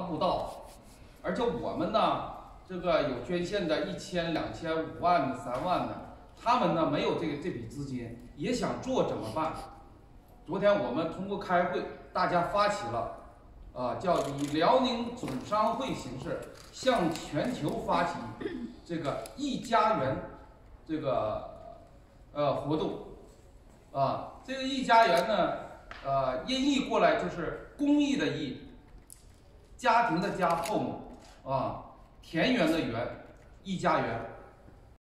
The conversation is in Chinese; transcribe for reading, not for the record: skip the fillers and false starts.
不到，而且我们呢，这个有捐献的1000、2000、5万的、3万的，他们呢没有这笔资金，也想做怎么办？昨天我们通过开会，大家发起了，叫以辽宁总商会形式向全球发起这个一家园这个活动，这个一家园呢，音译过来就是公益的益，家庭的家后面田园的园，一家园。